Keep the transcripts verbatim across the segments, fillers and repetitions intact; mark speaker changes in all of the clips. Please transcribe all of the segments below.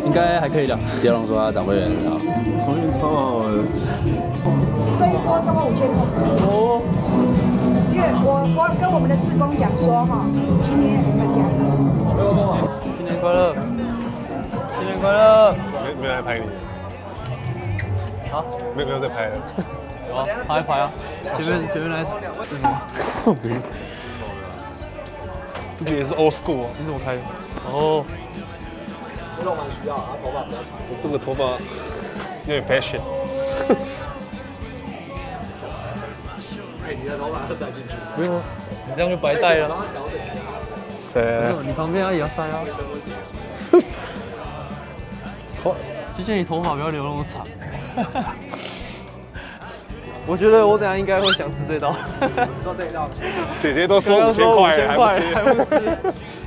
Speaker 1: 应该还可以的。
Speaker 2: 杰龙说他长会员很好，
Speaker 3: 手运超好的。
Speaker 4: 这一波超过五千块。哦。因为我我跟我们的志工讲说哈，今天有没有加成？
Speaker 1: 新年快乐！新年快乐！
Speaker 3: 没没来拍你。
Speaker 1: 好，
Speaker 3: 没有没有在拍了。
Speaker 1: 有啊，拍一拍啊！前面前面来，
Speaker 3: 自己也是 old school 啊，
Speaker 1: 你怎么开的？哦，
Speaker 5: 这种蛮需要，他头发比较长。
Speaker 3: 我这个头发有点 fashion。
Speaker 5: 哎，你的头发要塞进去。
Speaker 1: 不用啊，你这样就白戴了。
Speaker 3: 对，
Speaker 1: 你旁边也要塞啊。就建议你头发不要留那么长。我觉得我等下应该会想吃这道。
Speaker 5: 做这一道。
Speaker 3: 姐姐都说五千块，还不吃。
Speaker 1: 还不吃。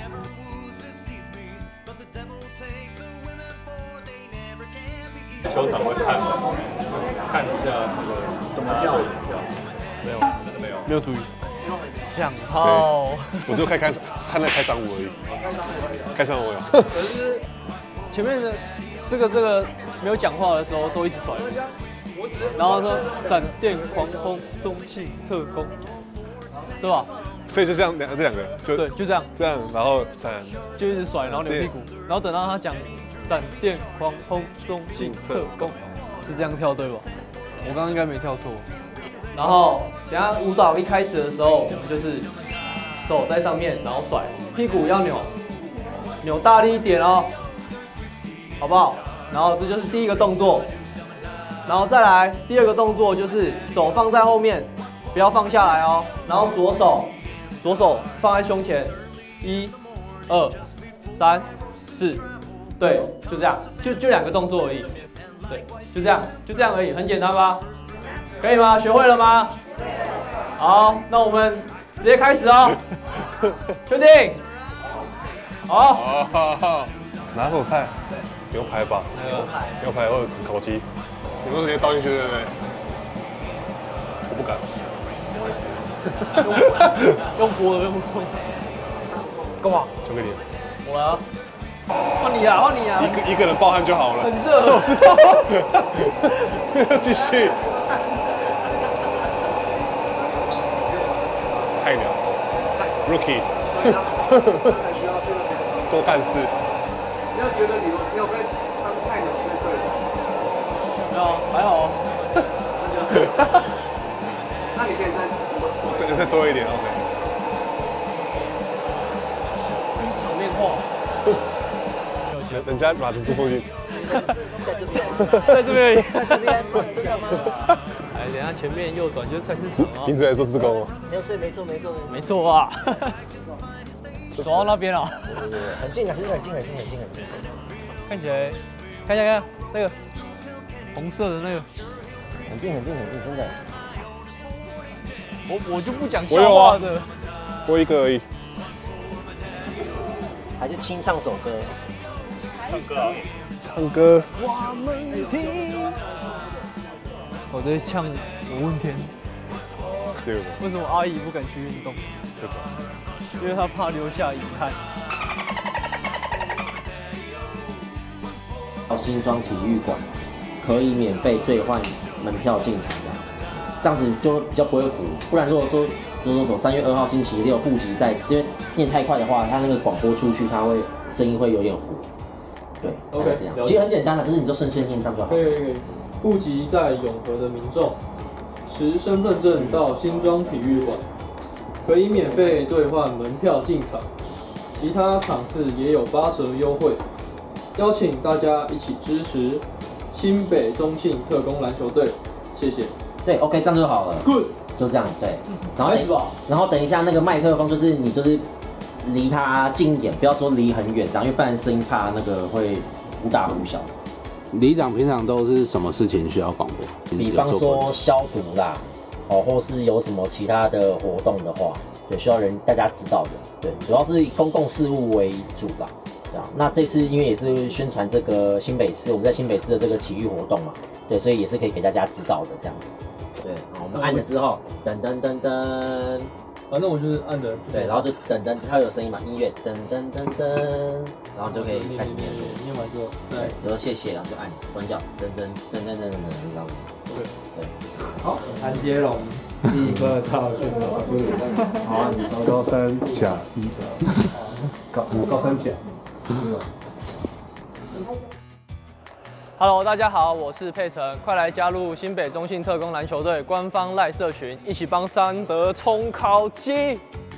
Speaker 3: 球场会看看一下那个
Speaker 5: 怎么跳？
Speaker 3: 没有，真的没有，
Speaker 1: 没有注意。想套。
Speaker 3: 我就看开看那开场舞而已。开场舞有。
Speaker 1: 可是前面的这个这个没有讲话的时候都一直甩，然后说闪电狂风中性特工，对吧？
Speaker 3: 所以就这样两这两个就
Speaker 1: 对，就这样
Speaker 3: 这样，然后闪
Speaker 1: 就一直甩，然后扭屁股，然后等到他讲闪电狂风中性特工，是这样跳对吧？我刚刚应该没跳错。然后等下舞蹈一开始的时候，我们就是手在上面，然后甩，屁股要扭，扭大力一点哦，好不好？然后这就是第一个动作，然后再来第二个动作就是手放在后面，不要放下来哦。然后左手，左手放在胸前，一、二、三、四，对，就这样，就就两个动作而已，对，就这样，就这样而已，很简单吧？可以吗？学会了吗？好，那我们直接开始哦，确定？好。
Speaker 3: 哦，拿手菜。牛排吧，牛排，牛排或者烤鸡，你说直接倒进去对不对？我不敢。
Speaker 1: 用锅的，用锅的。干嘛？
Speaker 3: 交给你。
Speaker 1: 我来啊！换你啊！换你啊！
Speaker 3: 一个一个人暴汗就好了。
Speaker 1: 很热。
Speaker 3: 我知道。继续。菜鸟 ，rookie。多干事。
Speaker 5: 你要觉得你你有被当菜鸟就对了。
Speaker 1: 没有，还好哦。
Speaker 5: 那你可以再
Speaker 3: 对，再多一点 ，OK。
Speaker 1: 这是场面话。
Speaker 3: 人人家马子出过去。
Speaker 1: 在这边。在这边。哎，等下前面右转就是菜市场啊。
Speaker 3: 停止来做志工哦。
Speaker 5: 没有错，没错，没错，
Speaker 1: 没错啊。走到那边了。
Speaker 5: 很近，很近，很近，很近，很近，很近。
Speaker 1: 看起来，看一下看那个红色的那个，
Speaker 5: 很近，很近，很近，真的。
Speaker 1: 我我就不讲笑话的。
Speaker 3: 我一个而已。
Speaker 5: 还是清唱首歌。
Speaker 3: 唱歌啊。唱歌。
Speaker 1: 我们听。我在唱我问天。
Speaker 3: 对。
Speaker 1: 为什么阿姨不敢去运动？
Speaker 3: 为什么？
Speaker 1: 因为她怕留下遗憾。
Speaker 6: 到新庄体育馆可以免费兑换门票进场的，这样子就比较不会糊。不然如果说如果说三月二号星期六户籍在，因为念太快的话，它那个广播出去，它会声音会有点糊。对 ，OK， 这样。其实很简单的，就是你就顺顺念上就好。
Speaker 1: 可以可以可以。户籍在永和的民众，持身份证到新庄体育馆，可以免费兑换门票进场，其他场次也有八折优惠。邀请大家一起支持新北中信特工篮球队，谢谢。
Speaker 6: 对 ，OK， 这样就好了。
Speaker 1: Good，
Speaker 6: 就这样，对。然后，然后等一下那个麦克风，就是你就是离它近一点，不要说离很远，这样，因为不然声音怕那个会忽大忽小。
Speaker 2: 里长平常都是什么事情需要广播？
Speaker 6: 比方说消毒啦，哦，或是有什么其他的活动的话，对，需要人大家知道的。对，主要是以公共事务为主啦。那这次因为也是宣传这个新北市，我们在新北市的这个体育活动嘛，对，所以也是可以给大家知道的这样子。对，好，我们按了之后，噔噔噔噔，
Speaker 1: 反正我就是按着。
Speaker 6: 对，然后就等等，它会有声音嘛，音乐噔噔噔噔，然后就可以开始念。
Speaker 1: 念完之后，
Speaker 6: 对，然后谢谢，然后就按关掉，噔噔噔噔噔噔噔，你知道吗？
Speaker 1: 对
Speaker 6: 对。
Speaker 1: 好，谭杰龙第一个套选手。
Speaker 6: 好啊，你说。
Speaker 3: 高三甲一，高高三甲。
Speaker 1: Hello， 大家好，我是佩晨，快来加入新北中信特攻篮球队官方赖社群，一起帮三德冲考绩。